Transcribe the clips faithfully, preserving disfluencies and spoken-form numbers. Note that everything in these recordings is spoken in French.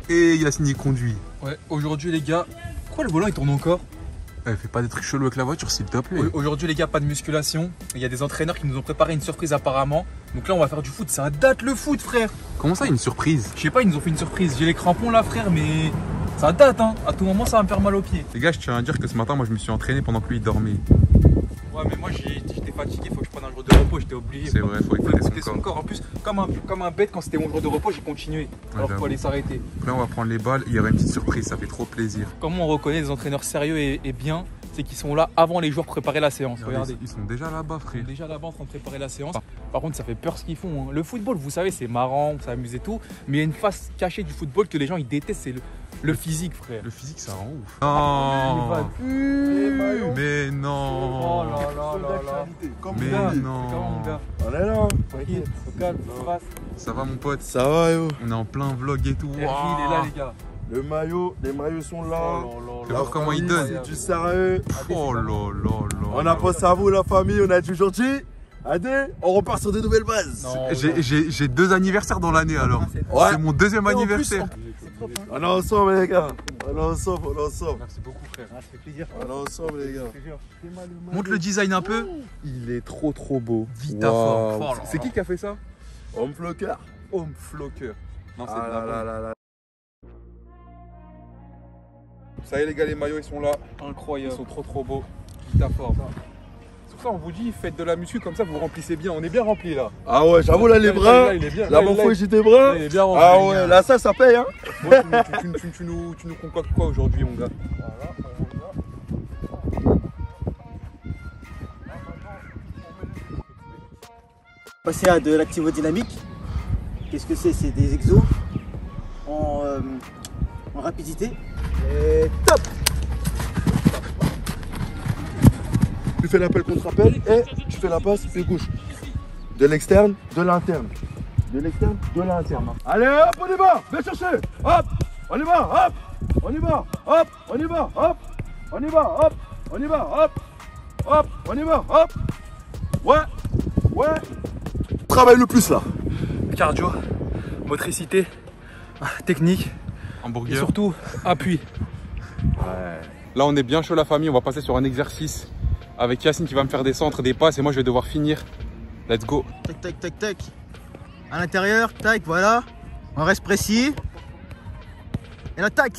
Et Yacine y conduit. Ouais, aujourd'hui les gars, pourquoi le volant il tourne encore? Eh, fais pas des trucs chelous avec la voiture s'il te plaît. Aujourd'hui les gars, pas de musculation. Il y a des entraîneurs qui nous ont préparé une surprise apparemment. Donc là on va faire du foot, ça date le foot frère. Comment ça une surprise? Je sais pas, ils nous ont fait une surprise. J'ai les crampons là frère, mais ça date hein. À tout moment ça va me faire mal aux pieds. Les gars, je tiens à dire que ce matin moi je me suis entraîné pendant que lui il dormait. Ouais mais moi j'étais fatigué, faut que je prenne un jour de repos, j'étais obligé. C'est vrai, faut écouter son, son corps. En plus, comme un, comme un bête quand c'était mon jour de repos, j'ai continué. Alors qu'il faut aller s'arrêter. Là on va prendre les balles, il y aura une petite surprise, ça fait trop plaisir. Comment on reconnaît des entraîneurs sérieux et, et bien? C'est qu'ils sont là avant les joueurs préparer la séance. Regardez. Ils sont déjà là-bas frère. Ils sont déjà là-bas en train de préparer la séance. Par contre ça fait peur ce qu'ils font. Hein. Le football, vous savez, c'est marrant, on s'amuse et tout. Mais il y a une face cachée du football que les gens ils détestent, c'est le, le physique frère. Le physique ça rend ouf. Non. Mais non. Oh là là là là. Mais gars, non. comment, mon gars? On est là. Tranquille, au calme, ça passe. Ça va mon pote? Ça va yo. On est en plein vlog et tout. R J, il est là les gars. Le maillot, les maillots sont là. Oh là là Tu là. vois comment il donne? C'est du sérieux. Oh là là là. On a pensé à vous la famille, on a dit aujourd'hui. Adé, on repart sur des nouvelles bases. Non, J'ai- J'ai j'ai deux anniversaires dans l'année alors. Ouais. C'est mon deuxième Et en anniversaire. On est ensemble les gars. On est ensemble, on est ensemble. Merci beaucoup frère, ça fait plaisir. On est ensemble les gars. Montre le design un peu. Il est trop trop beau. Vita Waouh. fort. C'est qui qui a fait ça? Homme floqueur. Home Flocker. Non, c'est Ah de là la là bonne. là là. Ça y est les gars, les maillots ils sont là. Ils Incroyable. sont trop trop beaux. Vita fort. C'est pour ça on vous dit, faites de la muscu comme ça vous remplissez bien. On est bien rempli là. Ah ouais, j'avoue là les bras. Là, il est bien. La Là, fois là, j'ai des bras. là, il est bien rempli. Ah ouais, là ça ça paye hein. Bon, tu, tu- tu- tu- tu nous, tu nous concoctes quoi aujourd'hui mon gars? Passer à de l'activo-dynamique. Qu'est-ce que c'est? C'est des exos en, euh, en rapidité. Et top! Tu fais l'appel contre appel et tu fais la passe pied gauche. De l'externe, de l'interne. De l'externe, de l'interne. Allez hop, on y va. Viens chercher. Hop, on y va. Hop, on y va. Hop, on y va. Hop, on y va. Hop, on y va. Hop, hop, on y va. Hop. Ouais, ouais. Travaille le plus là. Cardio, motricité, technique et Hamburger. surtout appui. Là on est bien chaud la famille, on va passer sur un exercice avec Yacine qui va me faire des centres, des passes et moi je vais devoir finir. Let's go. Tac, tac, tac, tac. À l'intérieur, tac, voilà. On reste précis. Et là, tac.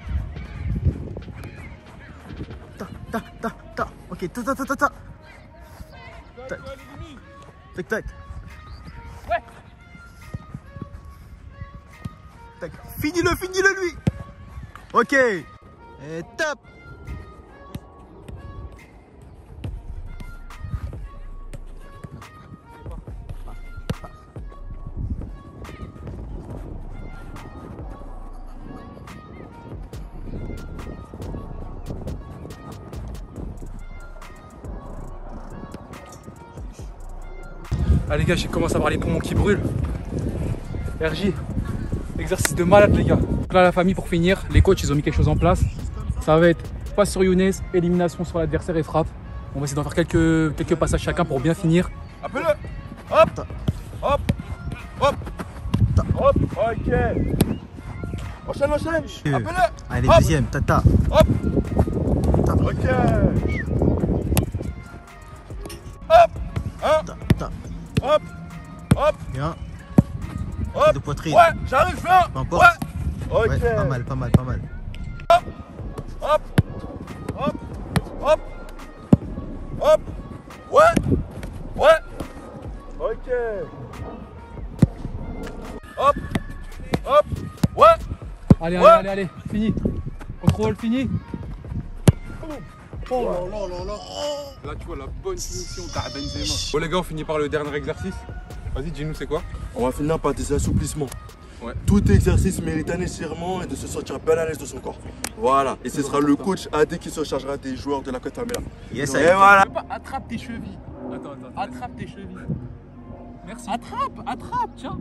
Ta, ta, ta, ta. Ok, ta, ta, ta, ta, ta. Tac, tac, tac. Ouais. Tac. Finis-le, finis-le lui. Ok. Et top. Ah les gars, j'ai commencé à avoir les poumons qui brûlent. R J, exercice de malade les gars. Donc là la famille pour finir, les coachs ils ont mis quelque chose en place. Ça va être passe sur Younes, élimination sur l'adversaire et frappe. On va essayer d'en faire quelques, quelques passages chacun pour bien finir. Appelle-le. Hop, hop, hop, hop. Ok. Enchaîne, enchaîne. Appelle-le. Allez, Hop. deuxième, tata. Hop. Ok. Hop. Un. Ta, ta. Hop. Hop. Bien. Hop. De poitrine. Ouais, j'arrive, viens. Peu importe. Ouais. Ok. Ouais, pas mal, pas mal, pas mal. Hop. Hop. Hop. Hop. Ouais. Ouais. Ok. Hop. Hop. Ouais. Allez, Ouais. allez, allez, allez, fini. Contrôle, fini. Oh là là là là. Là tu vois la bonne finition t'as Benzema. Bon les gars on finit par le dernier exercice. Vas-y dis-nous c'est quoi? On va finir par des assouplissements. Ouais. Tout exercice mérite un étirement et de se sentir bien à l'aise de son corps. Voilà. Et ce sera le coach A D qui se chargera des joueurs de la Cotamela. Yes, Et allez. voilà. Pas attrape tes chevilles. Attends, attends. Attrape tes chevilles. Merci. Attrape, attrape, tiens.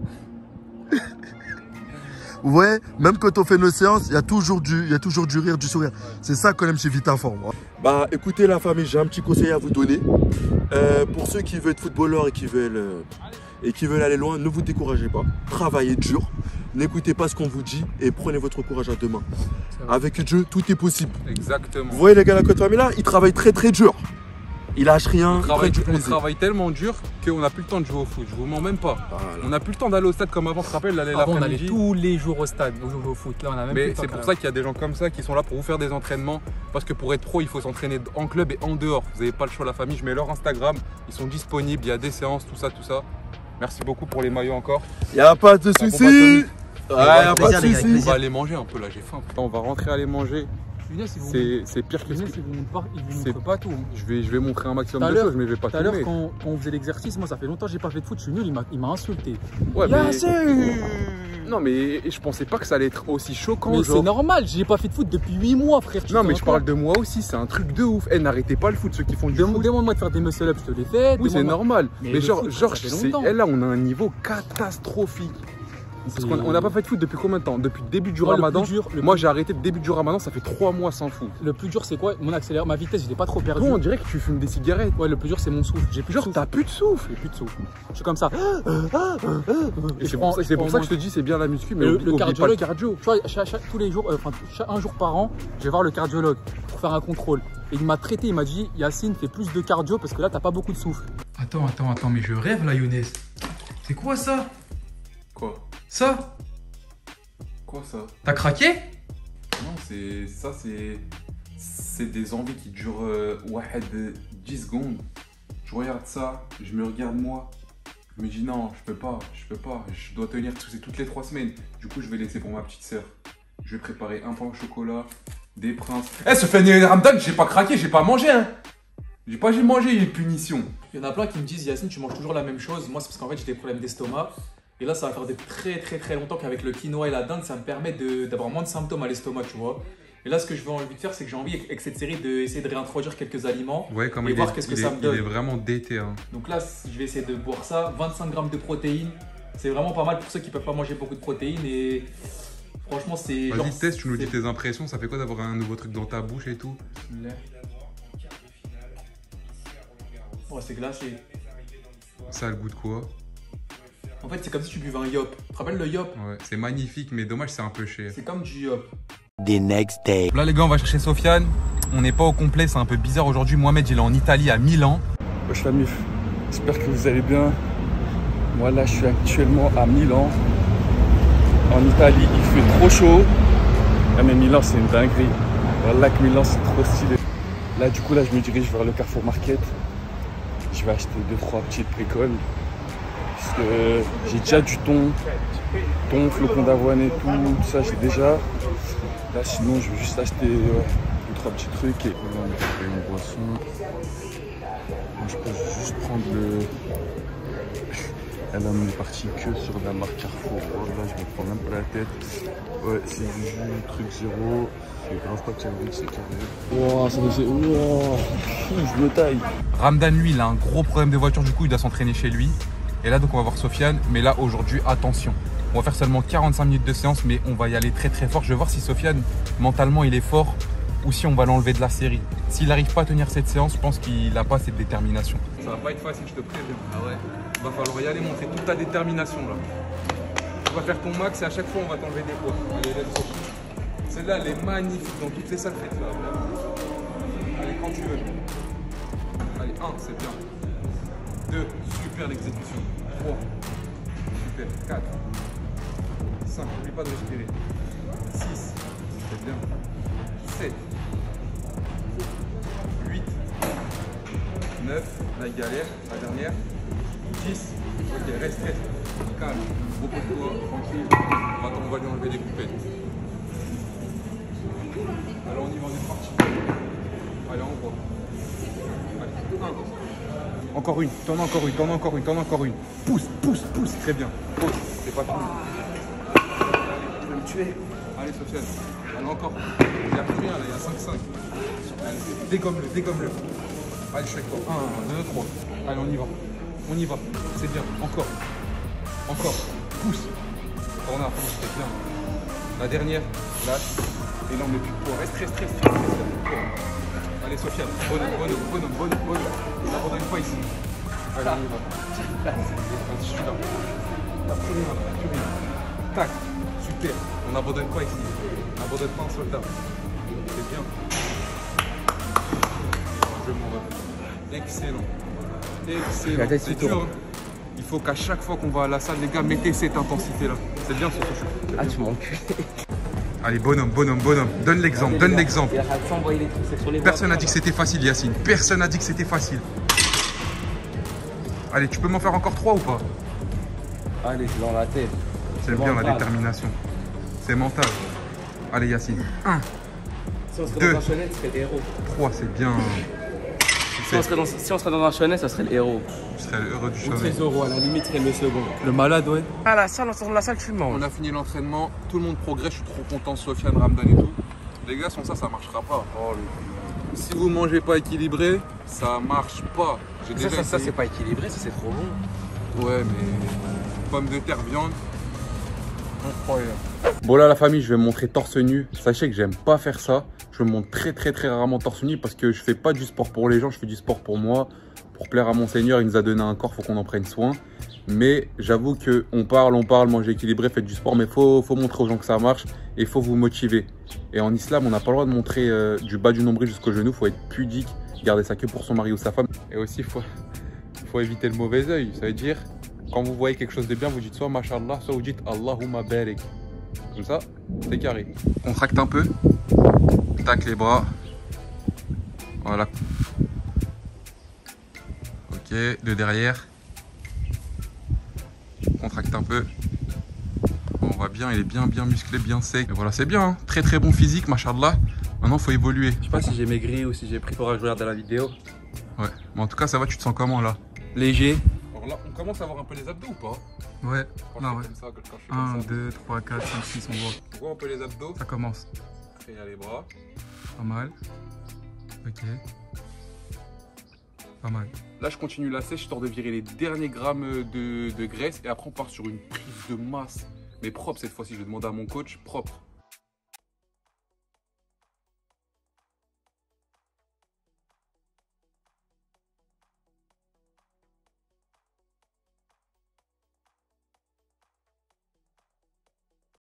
Ouais, même quand on fait nos séances, il y a toujours du, il y a toujours du rire, du sourire. C'est ça qu'on aime chez Vitaform. Bah écoutez la famille, j'ai un petit conseil à vous donner. Euh, pour ceux qui veulent être footballeurs et qui veulent, euh, et qui veulent aller loin, ne vous découragez pas. Travaillez dur. n'écoutez pas ce qu'on vous dit et prenez votre courage à deux mains. Avec Dieu, tout est possible. Exactement. Vous voyez les gars de la Côte Famille là, ils travaillent très très dur. Ils lâchent rien, On ils travaille, prennent du on plaisir. travaille tellement dur qu'on n'a plus le temps de jouer au foot. Je vous mens même pas. Voilà. On n'a plus le temps d'aller au stade comme avant, tu te rappelles, d'aller Avant, on allait l'après-midi. tous les jours au stade, on jouait au foot. Là, on a même plus Mais le temps c'est quand pour même. ça qu'il y a des gens comme ça qui sont là pour vous faire des entraînements. Parce que pour être pro, il faut s'entraîner en club et en dehors. Vous n'avez pas le choix, la famille. Je mets leur Instagram. Ils sont disponibles. Il y a des séances, tout ça, tout ça. Merci beaucoup pour les maillots encore. Y a pas de Ça soucis. combat Tony. Ouais, y a pas plaisir, de les gars, soucis. On va aller manger un peu là, j'ai faim. On va rentrer aller manger. Younes, il vous C'est c'est pire que Younes, ce il vous montre pas, il vous C'est- montre pas tout. Je vais, je vais montrer un Tout maximum à de l'heure- choses, mais je vais pas Tout à l'heure, filmer. quand, quand on faisait l'exercice, moi, ça fait longtemps que j'ai pas fait de foot, je suis nul, il m'a- il m'a insulté. Ouais, mais... Yassine Non, mais je pensais pas que ça allait être aussi choquant. Mais genre. c'est normal, j'ai pas fait de foot depuis huit mois, frère. tu Non, te mais rends je parle compte de moi aussi, c'est un truc de ouf. Eh, n'arrêtez pas le foot, ceux qui font du Dem- foot. Demande-moi de faire des muscle-up, je te les fais. Oui, c'est Demande-moi- normal. Mais Mais, le genre, foot, genre ça fait c'est- longtemps. eh, là, on a un niveau catastrophique. Parce qu'on on n'a pas fait de foot depuis combien de temps? Depuis le début du Ouais, le ramadan. plus dur, le Moi, plus- j'ai arrêté le début du ramadan, ça fait trois mois sans foot. Le plus dur, c'est quoi? Mon accélérateur, ma vitesse, je l'ai pas trop perdu. Toi, on dirait que tu fumes des cigarettes. Ouais, le plus dur, c'est mon souffle. J'ai plus de Genre, souffle. t'as plus de souffle. J'ai plus de souffle. Je suis comme ça. Et je c'est prends- pour, je c'est pour prends ça que moins- je te dis, c'est bien la muscu, mais le, oublie, le oublie pas le cardiologue, cardio. tu vois, chaque- chaque- tous les jours, euh, enfin, chaque- un jour par an, je vais voir le cardiologue pour faire un contrôle. Et il m'a traité, il m'a dit, Yacine, fais plus de cardio parce que là, t'as pas beaucoup de souffle. Attends, attends, attends, mais je rêve là, Younes. C'est quoi ça? Quoi? Ça? Quoi ça? T'as craqué? Non, c'est ça, c'est c'est des envies qui durent euh, wahed, dix secondes. Je regarde ça, je me regarde moi. Je me dis non, je peux pas, je peux pas. Je dois tenir tout, c'est toutes les trois semaines. Du coup, je vais laisser pour ma petite sœur. Je vais préparer un pain au chocolat, des princes. Eh, ce fait Ramadan, j'ai pas craqué, j'ai pas mangé, hein. J'ai pas j'ai mangé, il y a une punition. Il y en a plein qui me disent, Yacine, tu manges toujours la même chose. Moi, c'est parce qu'en fait, j'ai des problèmes d'estomac. Et là, ça va faire de très très très longtemps qu'avec le quinoa et la dinde, ça me permet de- d'avoir moins de symptômes à l'estomac, tu vois. Et là, ce que je veux envie de faire, c'est que j'ai envie, avec cette série, d'essayer de réintroduire quelques aliments. Ouais, comme Et il, voir est, qu'est-ce que il, ça est, me donne. il est vraiment dété. Hein. Donc là, je vais essayer de boire ça. vingt-cinq grammes de protéines. C'est vraiment pas mal pour ceux qui peuvent pas manger beaucoup de protéines. Et franchement, c'est. genre, Vas-y, teste, tu nous dis c'est- tes impressions. Ça fait quoi d'avoir un nouveau truc dans ta bouche et tout? Ouais, c'est glacé. Ça a le goût de quoi? En fait, c'est comme si tu buvais un yop. Tu te rappelles le yop? Ouais, c'est magnifique, mais dommage, c'est un peu cher. C'est comme du yop. The next day. Là les gars, on va chercher Sofiane. On n'est pas au complet, c'est un peu bizarre aujourd'hui. Mohamed, il est en Italie, à Milan. Wesh la mif, j'espère que vous allez bien. Moi là, je suis actuellement à Milan. En Italie, il fait trop chaud. Ah mais Milan, c'est une dinguerie. Voilà que Milan, c'est trop stylé. Là, du coup, là, je me dirige vers le Carrefour Market. Je vais acheter deux trois petites bricoles. Parce que j'ai déjà du thon, thon, flocons d'avoine et tout, tout ça, j'ai déjà. Là, sinon, je vais juste acheter ouais, deux trois petits trucs et là, on va faire une boisson. Moi, je peux juste prendre le. Elle on est parti que sur la marque Carrefour. Oh, là, je me prends même pas la tête. Ouais, c'est du jus, truc zéro. C'est grave pas calorique, c'est carré. Wow, ça me fait. Wow, je me taille. Ramdan, lui, il a un gros problème de voiture, du coup, il doit s'entraîner chez lui. Et là, donc, on va voir Sofiane. Mais là, aujourd'hui, attention. On va faire seulement quarante-cinq minutes de séance, mais on va y aller très très fort. Je vais voir si Sofiane, mentalement, il est fort ou si on va l'enlever de la série. S'il n'arrive pas à tenir cette séance, je pense qu'il n'a pas cette détermination. Ça va pas être facile, je te préviens. Ah ouais. Il va falloir y aller, montrer toute ta détermination là. Tu vas faire ton max et à chaque fois, on va t'enlever des poids. Allez, let's go. Celle-là, elle est magnifique dans toutes les salles faites là. Allez, quand tu veux. Allez, un, c'est bien. deux, super l'exécution. trois, super. quatre. cinq, n'oublie pas de respirer. six, c'est bien. sept, huit, neuf, la galère, la dernière. dix, ok, reste, reste. Calme, repose-toi, tranquille. Attends, on va lui enlever les coupettes. Alors on y va, on est parti. Allez, on voit. Allez, un. Encore une, t'en as encore une, t'en as encore une, t'en as encore une. Pousse, pousse, pousse, très bien. Pause, c'est pas fini. Tu vas me tuer. Allez, Sofiane. Allez, encore. Il n'y a plus rien là, il y a cinq cinq. Allez, dégomme-le, dégomme-le. Allez, je suis avec toi. un, deux, trois. Allez, on y va. On y va. C'est bien. Encore. Encore. Pousse. On a, pousse, c'est bien. La dernière, lâche. Et là, on met plus de poids. Reste, reste, reste, reste, reste. Allez, Sofiane. Bonhomme, bonhomme, bonhomme, bonhomme, bonhomme. N'abandonne pas ici. Allez, on y va. Vas-y, je suis là. T'as plus rien, là. Plus rien. Tac. Super. On n'abandonne pas ici. On n'abandonne pas un soldat. C'est bien. Je m'en vais. Excellent. Excellent. C'est dur. Hein. Il faut qu'à chaque fois qu'on va à la salle, les gars, mettez cette intensité-là. C'est bien ce show. Ah, tu m'encules. Allez, bonhomme, bonhomme, bonhomme. Donne l'exemple, donne l'exemple. Personne n'a dit que c'était facile, Yacine. Personne n'a dit que c'était facile. Allez, tu peux m'en faire encore trois ou pas? Allez, c'est dans la tête. C'est bien la détermination. C'est mental. Allez, Yacine. un. Si on serait deux, dans un chenet, ce serait le héros. trois, c'est bien. Si on, serait dans, si on serait dans un chenet, ça serait le héros. Tu serais le heureux du Ou chenet. Trésoro, à la limite, serait le second. Le malade, ouais. Ah, la salle, on sort de la salle, tu manges. On a fini l'entraînement, tout le monde progresse, je suis trop content, Sofiane, Ramdan et tout. Les gars, sans ça, ça marchera pas. Oh, le... Si vous mangez pas équilibré, ça marche pas. Ça, ça, ça c'est pas équilibré, ça c'est trop bon. Ouais, mais pommes de terre, viande, incroyable. Bon là, la famille, je vais me montrer torse nu. Sachez que j'aime pas faire ça. Je me montre très très très rarement torse nu parce que je fais pas du sport pour les gens, je fais du sport pour moi, pour plaire à mon Seigneur. Il nous a donné un corps, faut qu'on en prenne soin. Mais j'avoue que on parle, on parle, manger équilibré, faites du sport, mais faut faut montrer aux gens que ça marche et il faut vous motiver. Et en islam, on n'a pas le droit de montrer euh, du bas du nombril jusqu'au genou. Faut être pudique, garder ça que pour son mari ou sa femme. Et aussi, faut faut éviter le mauvais œil. Ça veut dire quand vous voyez quelque chose de bien, vous dites soit Mashallah, soit vous dites Allahumma barik. Comme ça, c'est carré. Contracte un peu. Tac les bras. Voilà. Ok, de derrière. Contracte un peu. Bon, on va bien, il est bien bien musclé, bien sec. Et voilà, c'est bien, hein. Très très bon physique, machallah. Maintenant, faut évoluer. Je sais pas si j'ai maigri ou si j'ai pris pour que je regarde la vidéo. Ouais, mais en tout cas, ça va, tu te sens comment là? Léger. Alors là, on commence à voir un peu les abdos ou pas? Ouais. Quand Non, je ouais. fais comme ça, quand je fais un, comme ça. deux, trois, quatre, cinq, six, on voit. On voit un peu les abdos. Ça commence. Et il y a les bras. Pas mal. Ok. Pas mal. Là, je continue la sèche, histoire de virer les derniers grammes de, de graisse. Et après, on part sur une prise de masse. Mais propre cette fois-ci, je vais demander à mon coach, propre.